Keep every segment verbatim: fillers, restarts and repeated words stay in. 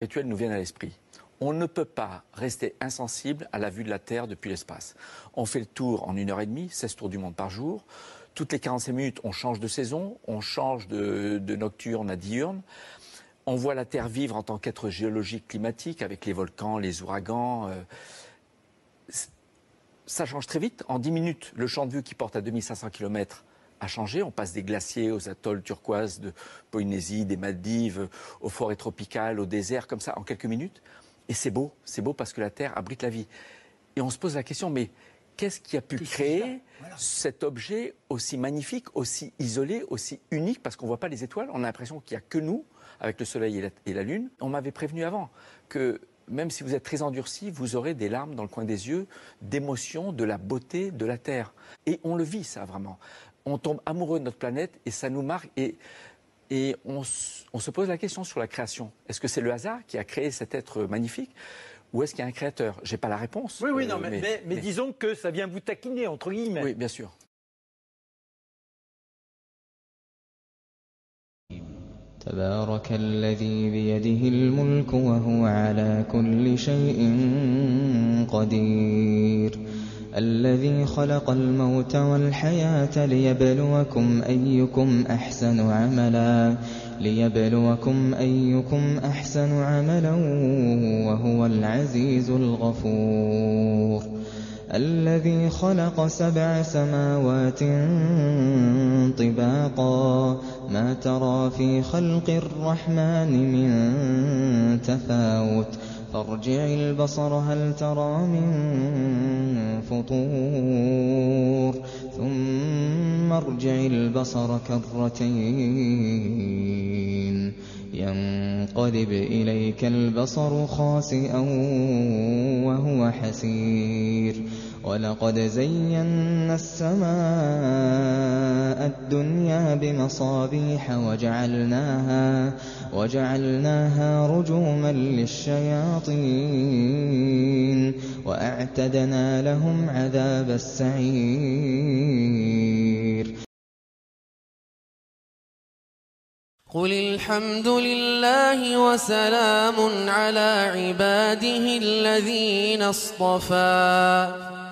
Rituels nous viennent à l'esprit. On ne peut pas rester insensible à la vue de la Terre depuis l'espace. On fait le tour en une heure et demie, seize tours du monde par jour. Toutes les quarante-cinq minutes, on change de saison, on change de, de nocturne à diurne. On voit la Terre vivre en tant qu'être géologique climatique avec les volcans, les ouragans. Euh, ça change très vite. En dix minutes, le champ de vue qui porte à deux mille cinq cents kilomètres a changé. On passe des glaciers aux atolls turquoises de Polynésie, des Maldives, aux forêts tropicales, au désert, comme ça, en quelques minutes. Et c'est beau, c'est beau parce que la Terre abrite la vie. Et on se pose la question, mais qu'est-ce qui a pu créer voilà. cet objet aussi magnifique, aussi isolé, aussi unique? Parce qu'on ne voit pas les étoiles, on a l'impression qu'il n'y a que nous, avec le Soleil et la, et la Lune. On m'avait prévenu avant que même si vous êtes très endurci, vous aurez des larmes dans le coin des yeux, d'émotion, de la beauté de la Terre. Et on le vit, ça, vraiment. On tombe amoureux de notre planète et ça nous marque. Et, et on, on se pose la question sur la création. Est-ce que c'est le hasard qui a créé cet être magnifique? Ou est-ce qu'il y a un créateur? Je n'ai pas la réponse. Oui, oui, non, euh, mais, mais, mais, mais, mais disons que ça vient vous taquiner, entre guillemets. Oui, bien sûr. تبارك الذي بيده الملك وهو على كل شيء قدير الذي خلق الموت والحياة ليبلوكم أيكم أحسن عملا ليبلوكم أيكم أحسن عملا وهو العزيز الغفور الذي خلق سبع سماوات طباقا ما ترى في خلق الرحمن من تفاوت فارجع البصر هل ترى من فطور ثم ارجع البصر كرتين ينقلب إليك البصر خاسئا وهو حسير ولقد زينا السماء الدنيا بمصابيح وجعلناها وجعلناها رجوما للشياطين وأعتدنا لهم عذاب السعير قل الحمد لله وسلام على عباده الذين اصطفى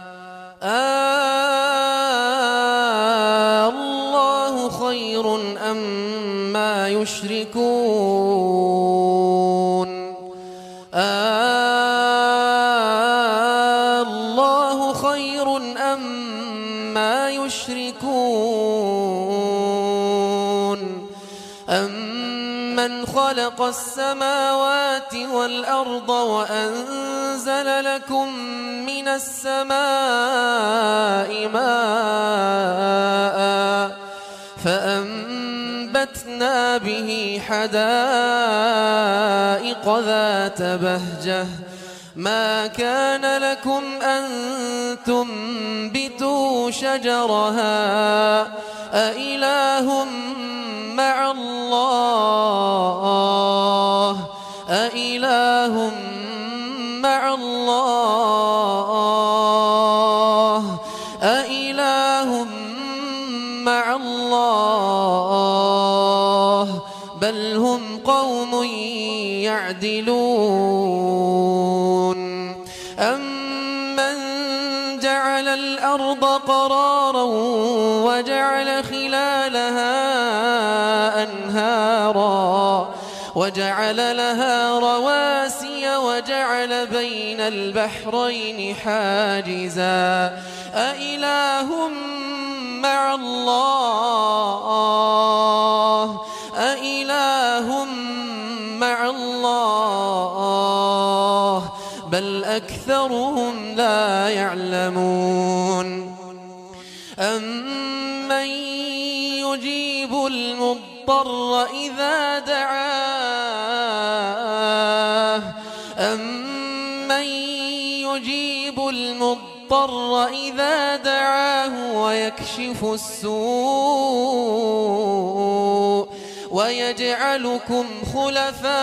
آه الله خير أما يشركون آه الله خير أما يشركون أمن خلق السماوات والأرض وأنزل لكم من السماء ماء فأنبتنا به حدائق ذات بهجة ما كان لكم أن تنبتوا شجرها أإله مع الله أإله مع الله أإله مع الله بل هم قوم يعدلون أمن جعل الأرض قرارا وجعل خلالها أنهارا وجعل لها رواسي وجعل بين البحرين حاجزا أإله مع الله أإله مع الله بل أكثرهم لا يعلمون أمن يجيب المضطر إذا دعاه أمن يجيب المضطر إذا دعاه ويكشف السوء ويجعلكم خلفاء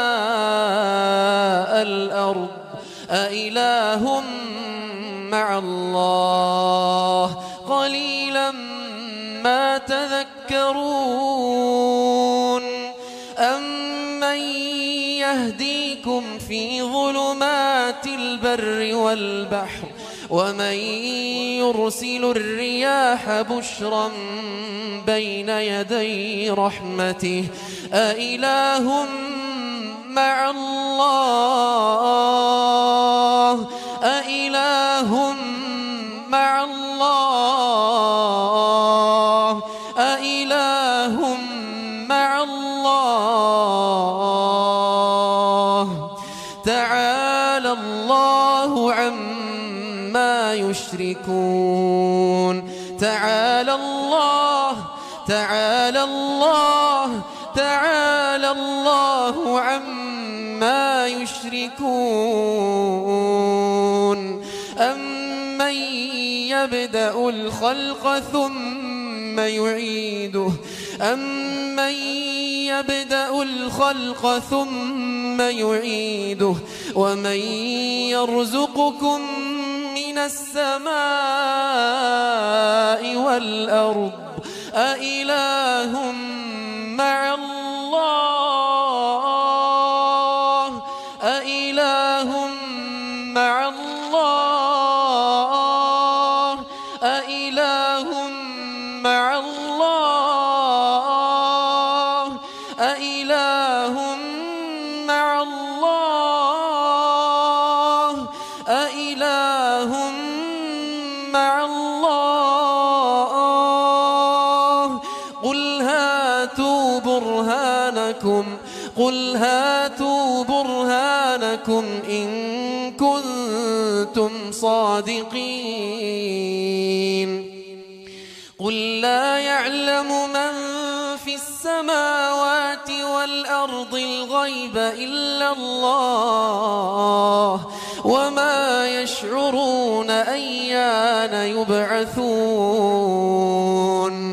الأرض أإله مع الله قليلا ما تذكرون أمن يهدي يهديكم في ظلمات البر والبحر ومن يرسل الرياح بشرا بين يدي رحمته أإله مع الله أإله مع الله أإله مع الله تعالى الله عما يشركون تعالى الله تعالى الله تعالى الله عما يشركون أمن يبدأ الخلق ثم يعيده أمن يبدأ الخلق ثم يعيده ومن يرزقكم من السماء والأرض أإله مع الله أإله مع الله أإله مع الله أإله مع الله أإله مع الله قل هاتوا برهانكم قل هاتوا برهانكم إن كنتم صادقين قل لا يعلم من في السماوات والأرض الغيب إلا الله وما يشعرون أيان يبعثون